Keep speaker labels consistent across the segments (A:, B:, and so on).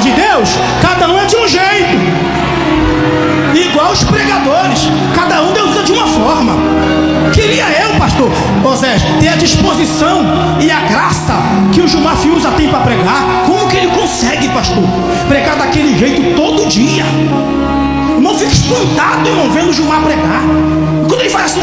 A: de Deus, cada um é de um jeito. Igual os pregadores, cada um Deus usa de uma forma. Queria eu, pastor Osés, ter a disposição e a graça que o Gilmar Fiuza tem para pregar. Como que ele consegue, pastor, pregar daquele jeito todo dia? O irmão fica espantado, irmão, vendo o Gilmar pregar. Quando ele faz assim,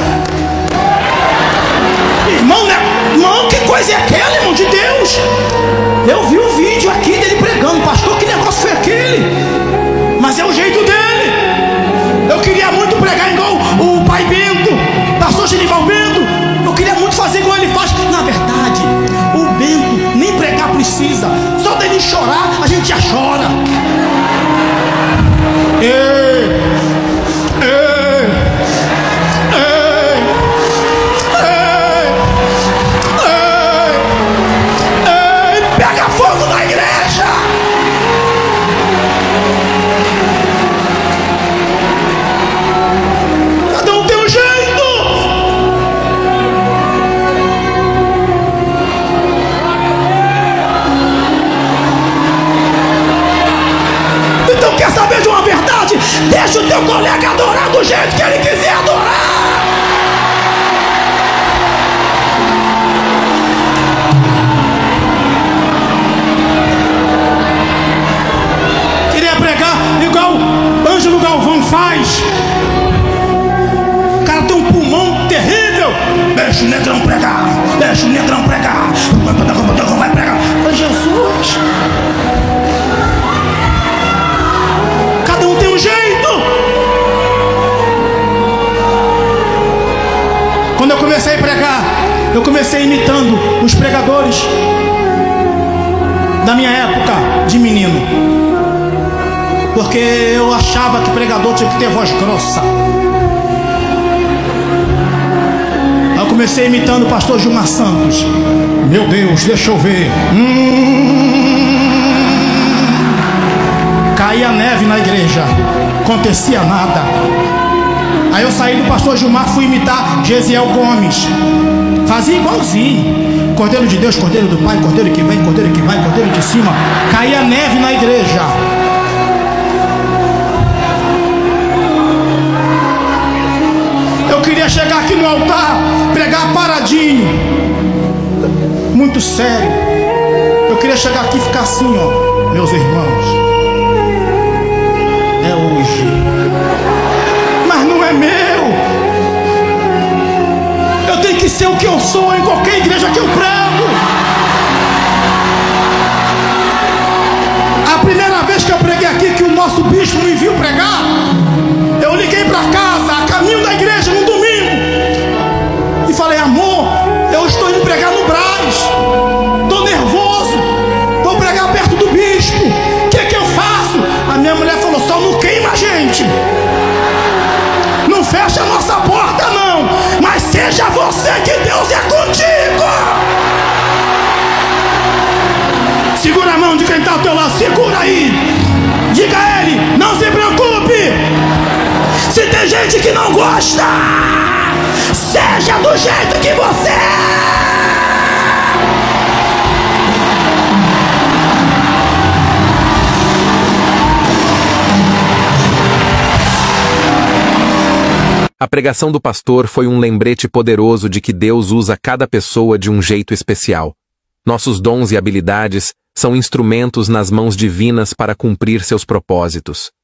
A: irmão, né? Irmão, que coisa é aquela, irmão, de Deus? Eu vi o vídeo aqui dele pregando. Pastor, que negócio foi aquele? Mas é o jeito dele. Eu queria muito pregar igual o pai Bento, pastor Genival Bento. Eu queria muito fazer igual ele faz. Na verdade, o Bento nem pregar precisa. Só dele chorar, a gente já chora. Ei, ei, ei, ei, ei, ei, pega fogo na igreja. Cada um tem um jeito. Então quer saber de uma verdade? Deixa o teu colega adorar do jeito que ele quiser adorar. Queria pregar igual Ângelo Galvão faz. O cara tem um pulmão terrível. Deixa o negrão pregar. Deixa o negrão pregar. Vai pregar. Mas Jesus, cada um tem um jeito. Quando eu comecei a pregar, eu comecei imitando os pregadores da minha época de menino, porque eu achava que pregador tinha que ter voz grossa. Aí eu comecei imitando o pastor Gilmar Santos. Meu Deus, deixa eu ver. Caía neve na igreja, acontecia nada. Aí eu saí do pastor Gilmar, fui imitar Gesiel Gomes. Fazia igualzinho. Cordeiro de Deus, Cordeiro do Pai, Cordeiro que vem, Cordeiro que vai, Cordeiro de cima. Caía neve na igreja. Eu queria chegar aqui no altar, pregar paradinho, muito sério. Eu queria chegar aqui e ficar assim, ó, meus irmãos, é hoje. Mas não é meu. Eu tenho que ser o que eu sou em qualquer igreja que eu prego. A primeira vez que eu preguei aqui, que o nosso bispo me viu pregar, eu liguei para casa, a caminho da igreja, no domingo, e falei: amor, eu estou indo pregar no Brás, estou nervoso, vou pregar perto do bispo, o que eu faço? A minha mulher falou: só não queima a gente, não fecha a nossa porta não, mas seja você que Deus é contigo. Segura a mão de quem está ao teu lado, segura aí, diga a ele: não se preocupe, se tem gente que não gosta, seja do jeito que você é.
B: A pregação do pastor foi um lembrete poderoso de que Deus usa cada pessoa de um jeito especial. Nossos dons e habilidades são instrumentos nas mãos divinas para cumprir seus propósitos.